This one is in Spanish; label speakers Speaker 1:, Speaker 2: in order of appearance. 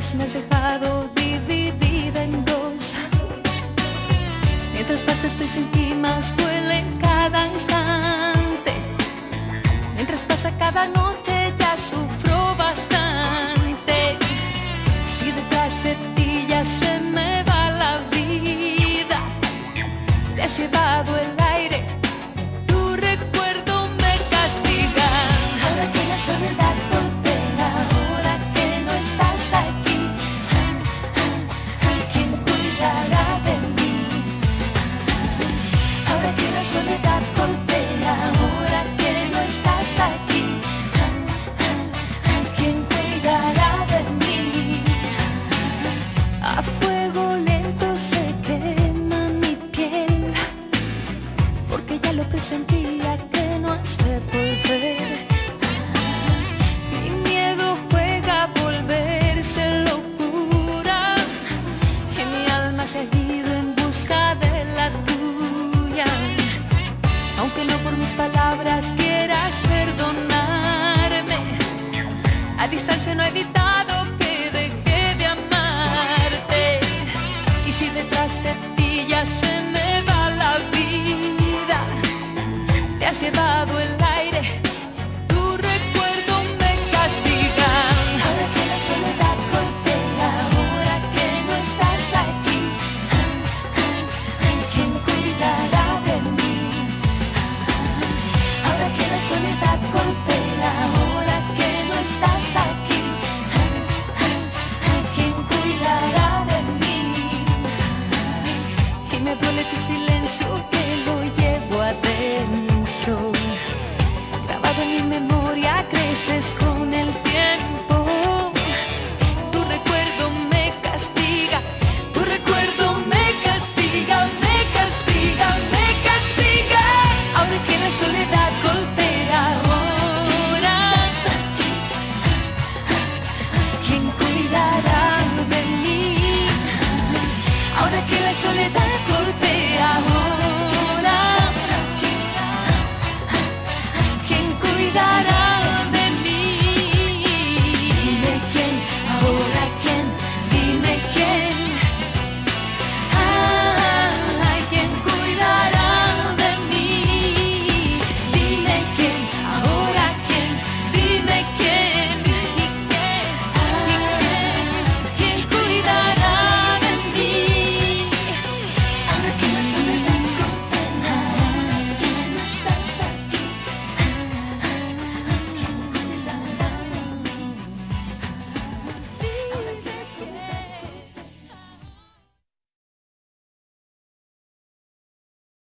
Speaker 1: vez me has dejado dividida en dos. Mientras pasa estoy sin ti, más duele cada instante. Mientras pasa cada noche ya sufro bastante. Si detrás de ti ya se me va la vida, te has llevado el aire, tu recuerdo me castiga. Ahora que la soledad golpea, ahora que no estás aquí, ¿quién cuidará de mí? Ahora que la soledad golpea, ahora que no estás aquí, ¿quién cuidará de mí? A fuego lento se quema mi piel, porque ya lo presentía que no has de volver. Mi miedo juega a volverse locura y mi alma se ha ido en busca de la tuya. Aunque no por mis palabras quieras perdonarme, a distancia no he evitado que deje de amarte. Y si detrás de ti ya se me va la vida, te has llevado el aire, tu recuerdo me castiga. Ahora que la soledad golpea, ahora que no estás aquí, ¿quién cuidará de mí? Ahora que la soledad golpea, ahora que no estás aquí, ¿quién cuidará de mí? Y me duele tu silencio que lo llevo adentro, grabado en mi memoria, creces con el tiempo.